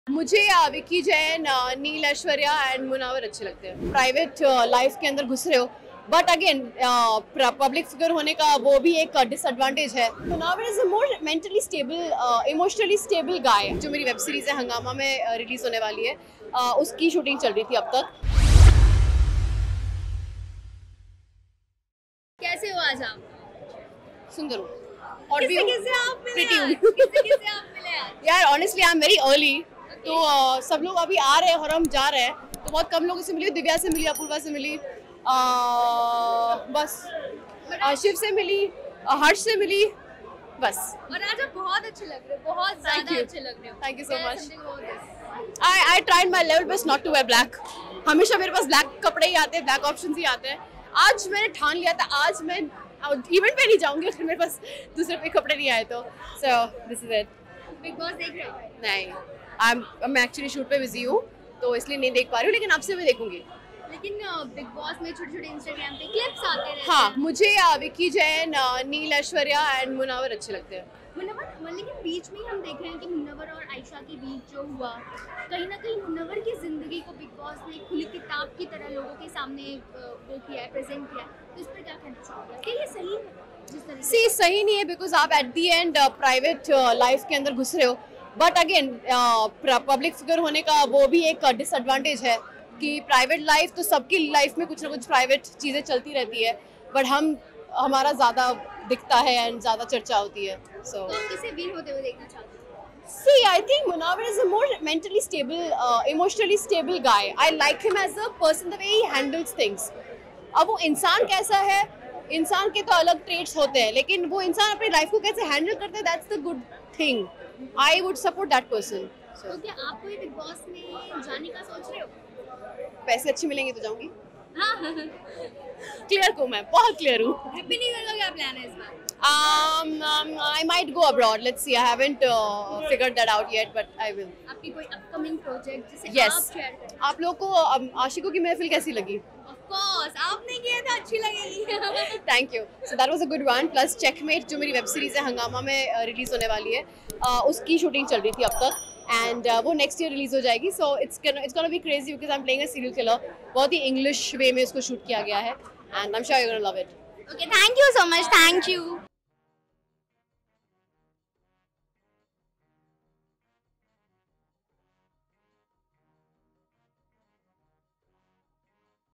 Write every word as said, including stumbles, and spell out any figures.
मुझे विक्की जैन, नील ऐश्वर्या एंड मुनावर अच्छे लगते हैं। प्राइवेट लाइफ के अंदर घुस रहे हो, बट अगेन पब्लिक फिगर होने का वो भी एक डिसएडवांटेज है। Munawar is a more mentally stable, emotionally stable guy. जो मेरी वेब सीरीज है हंगामा में रिलीज होने वाली है, uh, उसकी शूटिंग चल रही थी अब तक। कैसे हो आज आप? सुंदर हूँ और भी किससे आप मिले? किससे किससे आप मिले आज? यार honestly I am very early, तो uh, सब लोग अभी आ रहे हैं और हम जा रहे हैं, तो बहुत कम लोगों से मिली। दिव्या से मिली, अपूर्वा से मिली, uh, बस uh, शिव से मिली, uh, हर्ष से मिली, बस। और आज आप बहुत अच्छे लग रहे हो, बहुत ज़्यादा अच्छे लग रहे हो। Thank you so much. I I tried my level best not to wear black. हमेशा मेरे पास ब्लैक कपड़े ही आते हैं, ब्लैक ऑप्शन ही आते हैं। आज मैंने ठान लिया था, आज मैं इवेंट पे नहीं जाऊंगी अगर मेरे पास दूसरे कोई कपड़े नहीं आए तो। So this is it. Bigg Boss देख रहे हो? नहीं, आई एम मैं एक्चुअली शूट पे बिजी हूँ, तो इसलिए नहीं देख पा रही हूँ, लेकिन आपसे मैं देखूंगी। लेकिन बिग बॉस में छोटे छोटे इंस्टाग्राम पे क्लिप्स आते रहते हैं। हाँ, मुझे विक्की जैन, नील ऐश्वर्या एंड मुनावर अच्छे लगते हैं। मुनव्वर, लेकिन बीच में हम देख रहे हैं कि मुनव्वर और आयशा के बीच जो हुआ, कहीं ना कहीं मुनव्वर की जिंदगी को बिग बॉस ने खुली किताब की तरह लोगों के सामने वो किया है, प्रेजेंट किया है, तो इस पर क्या कहना चाहोगे? क्या ये सही है जिस तरह सी सही नहीं है, बिकॉज आप at the end private life के अंदर घुस रहे हो, बट अगेन पब्लिक फिगर होने का वो भी एक डिसएडवांटेज है कि प्राइवेट लाइफ तो सबकी लाइफ में कुछ ना कुछ प्राइवेट चीज़ें चलती रहती है, बट हम हमारा ज़्यादा दिखता है एंड ज़्यादा चर्चा होती है। सो तो आप किसे विन होते हुए देखना चाहते हो? See, I think Munawar is a more mentally stable, uh, emotionally stable guy. I like him as a person, the way he handles things. अब वो इंसान कैसा है, इंसान के तो अलग ट्रेट्स होते हैं, लेकिन वो इंसान अपनी लाइफ को कैसे हैंडल करता है, that's the good thing. I would support that person. So, तो क्या आप कोई बिग बॉस में जाने का सोच रहे हो? पैसे अच्छे मिलेंगे तो जाऊंगी। हाँ। क्लियर को मैं बहुत क्लियर हूँ। हैप्पी न्यू ईयर का क्या प्लान है इस बार? Um, um, I might go abroad. Let's see. I haven't uh, figured that out yet, but I will. आपकी कोई अपकमिंग प्रोजेक्ट जिसे Yes. आप शेयर करें? आप लोगों को um, आशिकों की महफिल कैसी लगी? Of course, आपने किया था, अच्छी लगेगी। Thank you. So that was a good one. Plus Checkmate जो मेरी वेब सीरीज है हंगामा में रिलीज uh, होने वाली है, uh, उसकी शूटिंग चल रही थी अब तक, एंड uh, वो नेक्स्ट ईयर रिलीज हो जाएगी। So it's it's gonna be crazy because I am playing a serial killer. बहुत ही इंग्लिश वे में इसको शूट किया गया है, and I am sure you gonna love it. Okay, thank you so much. Thank you.